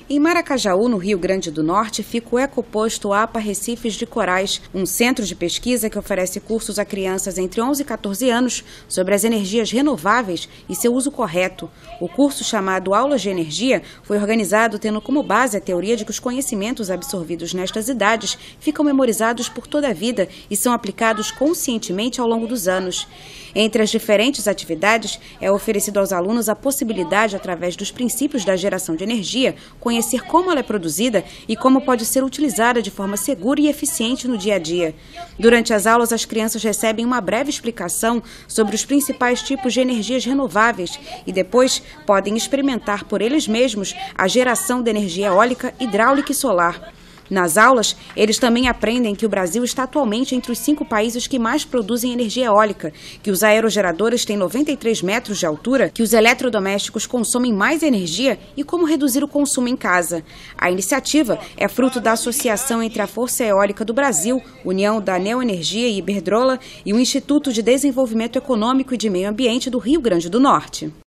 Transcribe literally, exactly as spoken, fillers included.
Em Maracajaú, no Rio Grande do Norte, fica o ecoposto APA Recifes de Corais, um centro de pesquisa que oferece cursos a crianças entre onze e quatorze anos sobre as energias renováveis e seu uso correto. O curso, chamado Aulas de Energia, foi organizado tendo como base a teoria de que os conhecimentos absorvidos nestas idades ficam memorizados por toda a vida e são aplicados conscientemente ao longo dos anos. Entre as diferentes atividades, é oferecido aos alunos a possibilidade, através dos princípios da geração de energia, conhecer como ela é produzida e como pode ser utilizada de forma segura e eficiente no dia a dia. Durante as aulas, as crianças recebem uma breve explicação sobre os principais tipos de energias renováveis e depois podem experimentar por eles mesmos a geração de energia eólica, hidráulica e solar. Nas aulas, eles também aprendem que o Brasil está atualmente entre os cinco países que mais produzem energia eólica, que os aerogeradores têm noventa e três metros de altura, que os eletrodomésticos consomem mais energia e como reduzir o consumo em casa. A iniciativa é fruto da associação entre a Força Eólica do Brasil, União da Neoenergia e Iberdrola e o Instituto de Desenvolvimento Econômico e de Meio Ambiente do Rio Grande do Norte.